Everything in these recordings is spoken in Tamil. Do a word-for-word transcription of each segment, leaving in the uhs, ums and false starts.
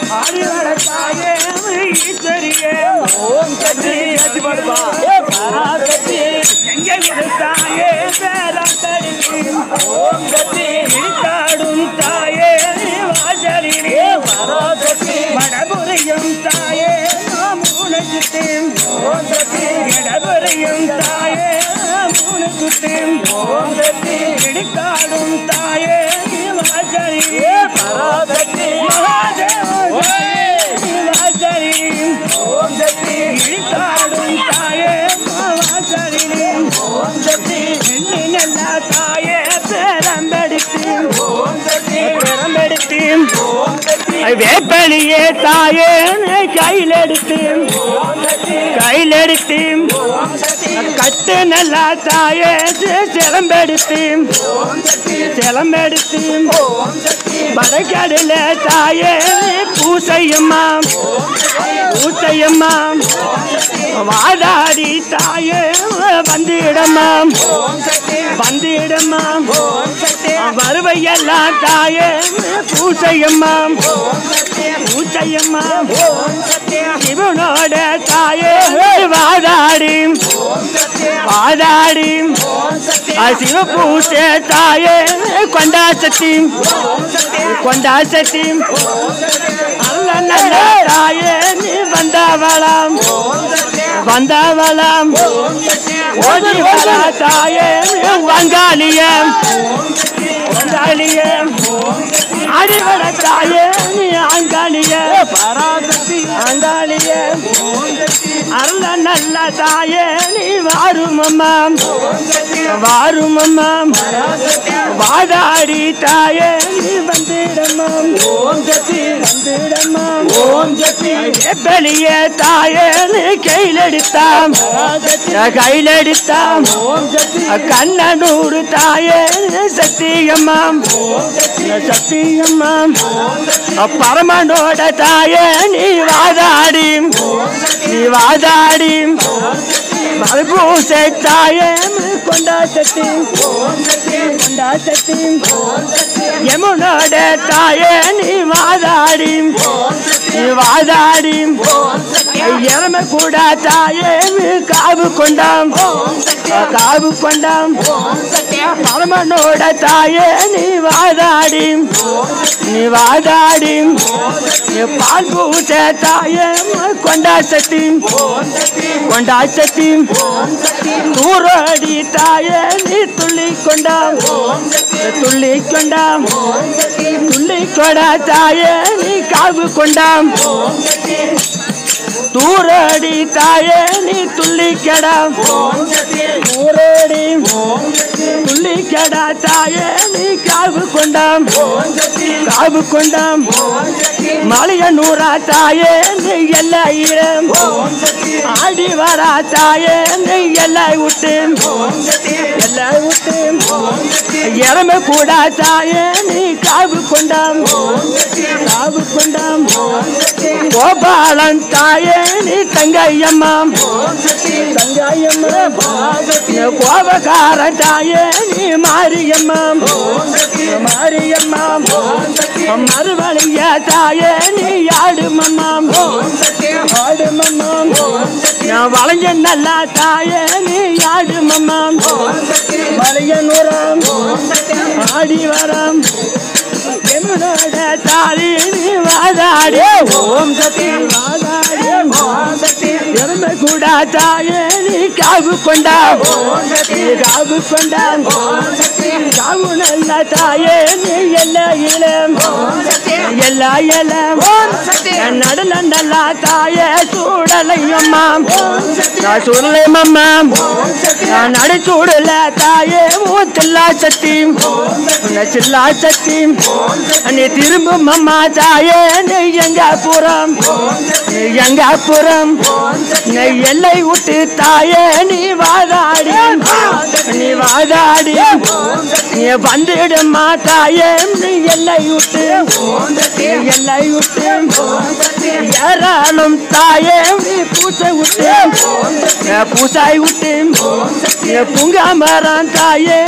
ஆடிவர தாயே ஈஸ்வரியே ஓம் சக்தி அதி படுவா பராசக்தி எங்கே விடுத்தாயே பேராசரி ஓம் சக்தி விழித்தாடும் தாயே வாசரியே பராசக்தி வடபுரையும் தாயே மூணு சுத்தேன் ஓம் சக்தி இடபுரையும் தாயே மூணு சுத்தேன் ஓம் சக்தி விழித்தாடும் தாயே வாசரியே பராசக்தி வாசரி ஓம் சக்தி விழித்தாடும் தாயே வாசரி ஓம் சக்தி நல்ல தாயே பேரம்பெடுத்து ஓம் சக்தி பேரம்பெடுத்து ஓம் சக்தி வேப்பலியே தாயே கையிலெடுத்து கையிலெடுத்து கட்டு நல்லா தாயே சிலம்பெடுத்து சிலம்பெடுத்து படக்கடல தாயே பூசையம்மா பூசையம்மா வாதாடி தாயே வந்திடம்மா வந்திடம்மா வருவையெல்லாம் தாயே பூசையம்மா பூசையம்மா இவனோட தாயே வாதாடி வாதாடி சிவ பூசை தாயே கொண்டா சக்தி கொண்டா சக்தி அல்ல நல்ல தாயே நீ வந்தவளாம் வந்தவளாம் ஓடி வர தாயே வங்காளியம் வங்காளியம் அடிவட தாயே நீ அங்காளிய பராசக்தி அங்காளிய அல்ல நல்ல தாயே நீ வாரும் அம்மா வாரும் அம்மா வாதாடி தாயே நீ வந்திடம்மா ஓம் சக்தி வந்திடம்மா ஓம் சக்தி எப்பலிய தாயே நீ கையிலெடுத்தாம் கையிலெடுத்தாம் கண்ணனூர் தாயே சத்தியம்மா சத்தியம்மா பரமனோட தாயே நீ வாதாடி நீ வாதாடி பூசை தாயே கொண்டா சக்தி கொண்டா சக்தி யமுனோட தாயே நீ வாதாடி நீ வாதாடி எரம கூட தாயே காவு கொண்டாம் காவு கொண்டாம் பரமனோட தாயே நீ வாதாடி நீ வாதாடி பால் பூசை தாயே கொண்டா சக்தி கொண்டா சக்தி தூரடி தாயே நீ துள்ளி கொண்டாம் துள்ளி கொண்டாம் துள்ளி கொடா தாயே நீ காவு கொண்டாம் தூரடி தாயே நீ துள்ளி கெடா தூரடி துள்ளி கெடா தாயே நீ காவு கொண்டாம் காவு கொண்டாம் மலைய நூறா தாயே நீ எல்லையிடம் ஆடி வரா தாயே நீ எல்லை விட்டு எல்லை விட்டு எரம கூட தாயே நீ காவு கொண்டாம் காவு கொண்டாம் கோபாலன் தாயே நீ தங்கையம்மா தங்கையம்மா கோபக்கார தாயே நீ மாரியம்மா மாரியம்மா மறுவழிய தாயே நீ ஆடுமம்மா ஆடுமம்மா நான் வளைஞ்ச நல்லா தாயே நீ ஆடுமம்மா வளைய நூறாம் ஆடி வரம் என்னோட தாரி நீ வாதாடி ஓம் சக்தி வாதாடி ஓம் சக்தி எருமை கூட தாயே நீ காவு கொண்டா காவு கொண்டா காவு நல்ல தாயே நீ எல்லா இளம் எல்லா இளம் நடல நல்லா தாயே சூடலையம்மா சூடலையம்மா நடு சூடல தாயே மூத்தல்லா சக்தி சில்லா சக்தி நீ திரும்பும் அம்மா தாயே நீ எங்காபுரம் எங்காபுரம் நீ எல்லை விட்டு தாயே நீ வாதாடி நீ வாதாடி நீ வந்துடுமா தாயே நீ எல்லை விட்டு எல்லை விட்டு ஏராளம் தாயே நீ பூசை விட்டு பூசாய் விட்டு பூங்காமரம் தாயே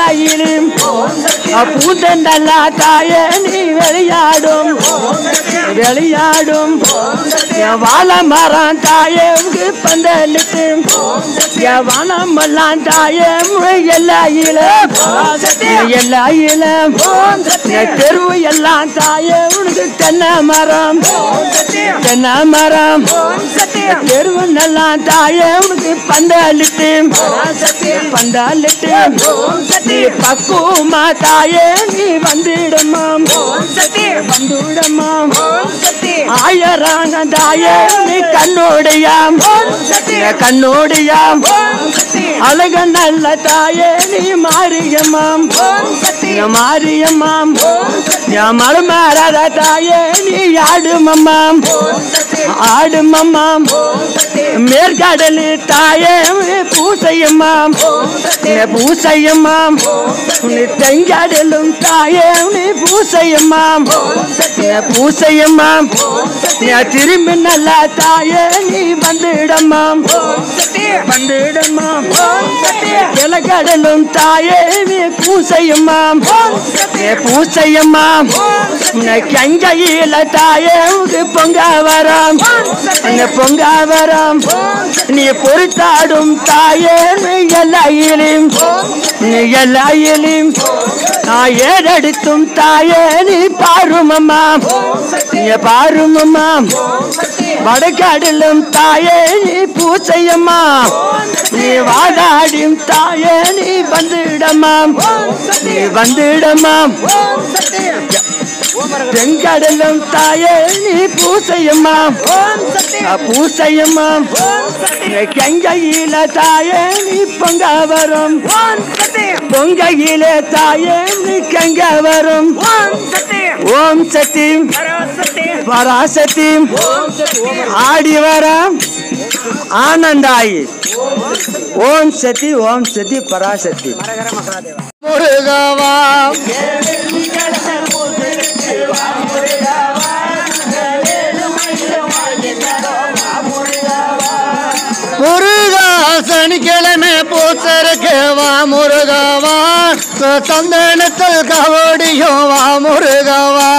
எல்லாயிலும் பூந்தண்டல்லா தாயே நீ விளையாடும் விளையாடும் என் வாழை மரம் தாயே பந்தலிட்டு என் வனமெல்லாம் தாயே எல்லாயில எல்லாயில தெருவு எல்லாம் தாயே உனக்கு தென்னை மரம் தென்னை மரம் தெருவு நல்லா தாயே உனக்கு பந்தலிட்டு பந்தலிட்டு நீ பக்குவமா தாயே நீ வந்துடமா வந்துடமா ஆயிராங்க தாயே நீ கண்ணோடியாம் கண்ணோடியாம் அழக நல்ல தாயே நீ மாரியம்மாம் மாரியம்மாம் என் மலை மாறாத தாயே நீ ஆடுமம்மாம் ஆடுமம்மாம் மேற்கடலு தாயே பூசையம்மாம் பூசையம்மாம் நீ தெங்கடலும் தாயே நீ பூசையம்மாம் பூசையம்மாம் நீ திரும்பி நல்ல தாயே நீ வந்துடம்மாம் வந்துடம்மாம் கிழக்கடலும் தாயே நீ பூசையம்மாம் பூசையம்மாம் கங்கையில தாயே பொங்க வரம் பொங்க வரம் நீ பொறுத்தாடும் தாயே நீ எல்லாயிலும் நீ எல்லாயிலும் நான் ஏறெடுத்தும் தாயே நீ பாருமம்மா நீ பாருமம்மா வடக்காடிலும் தாயே நீ பூசையம்மா நீ வாதாடியும் தாயே நீ வந்துடமாம் நீ வந்துடமாம் தெங்கடலும் தாயே நீ பூசையம்மா பூசையம்மா கங்கையில தாயே நீ பொங்க வரும் பொங்கையில தாயே நீ கங்க வரும் ஓம் சக்தி பராசக்தி ஆடி வர ஆனந்தாயி ஓம் சக்தி ஓம் சக்தி பராசக்தி முருகவா முருகா சனிக்கிழமை பூசருக்கு வா முருகவா சந்தனத்தில் கவடியோ வா முருகவா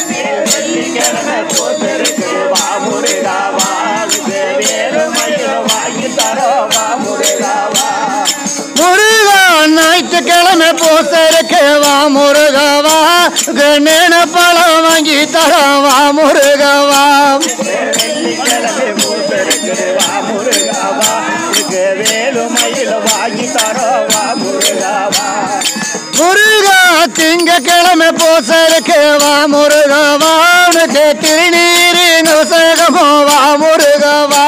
முருகா ஞாயிற்றுக்கிழமை பூசருக்கு வா முருகவா கண்ணேன பழம் வாங்கி தர வா முருகவா முருகா திங்கக்கிழமை பூசருக்கு வா முருகவா உனக்கு திருநீரின் உசகமோ வா முருகவா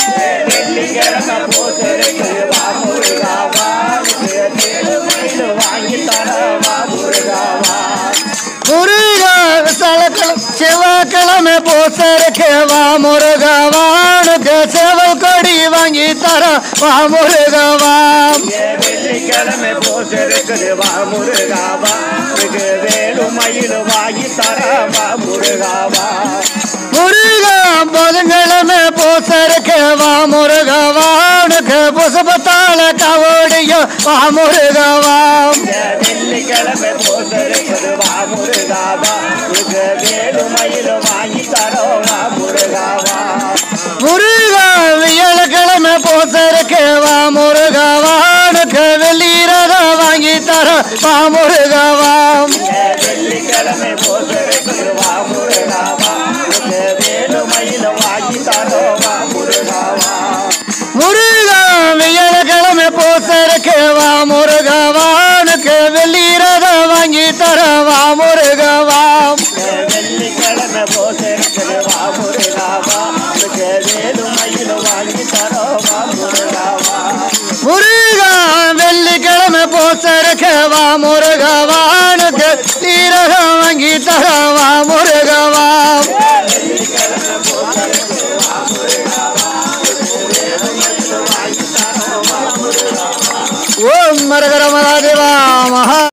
முருகா செவ்வாய்க்கிழமை பூசருக்கு வா முருகவா உனக்கு செவல் கொடி வாங்கி தர வா முருகவா வெள்ளிக்கிழமை பூசருக்கு வா முருகவா வேலு மயில் வாங்கி தர வா முருகவா முருகா புதன்கிழமை பூசருக்கு வா முருகவா உனக்கு புசபத்தால கவடியோ வா முருகவா வெள்ளிக்கிழமை பூசருக்கு வா முருகவா வேலு மயில் வாங்கி தர வா முருகவா முருகா வியலக்கிழமை பூசருக்கு வா முருகவா உனக்கு வெள்ளீரத வாங்கி தர வா முருகவா வெள்ளிக்கிழமை பூசருக்கு வா முருகவா வேலு மயில் வாங்கி தர வா முருகவா முருகா வியலக்கிழமை பூசருக்கு வா முருகவா உனக்கு வெள்ளீரத வாங்கி தர வா முருகவா வெள்ளிக்கிழமை பூசருக்கு வா முருகவா வேலு மயில் வாங்கி தர வா முருகவா முருகா வெள்ளிக்கிழமை பூசருக்கு வா முருகவா